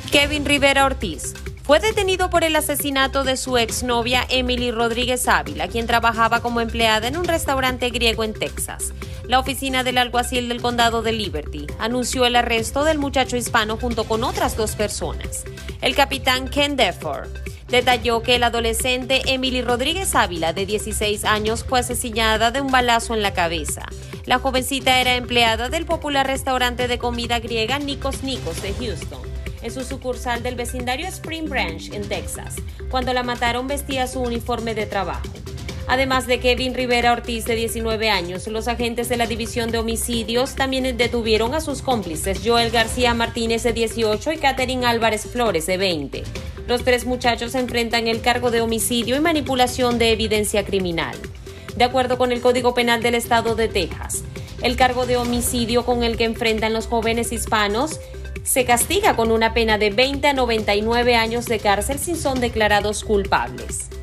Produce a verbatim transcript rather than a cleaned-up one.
Kevin Rivera Ortiz fue detenido por el asesinato de su exnovia Emily Rodríguez Ávila, quien trabajaba como empleada en un restaurante griego en Texas. La oficina del alguacil del condado de Liberty anunció el arresto del muchacho hispano junto con otras dos personas. El capitán Ken Deford detalló que el adolescente Emily Rodríguez Ávila, de dieciséis años, fue asesinada de un balazo en la cabeza. La jovencita era empleada del popular restaurante de comida griega Nikos Nikos de Houston, en su sucursal del vecindario Spring Branch, en Texas. Cuando la mataron, vestía su uniforme de trabajo. Además de Kevin Rivera Ortiz, de diecinueve años, los agentes de la División de Homicidios también detuvieron a sus cómplices Joel García Martínez, de dieciocho, y Catherine Álvarez Flores, de veinte. Los tres muchachos enfrentan el cargo de homicidio y manipulación de evidencia criminal. De acuerdo con el Código Penal del Estado de Texas, el cargo de homicidio con el que enfrentan los jóvenes hispanos se castiga con una pena de veinte a noventa y nueve años de cárcel si son declarados culpables.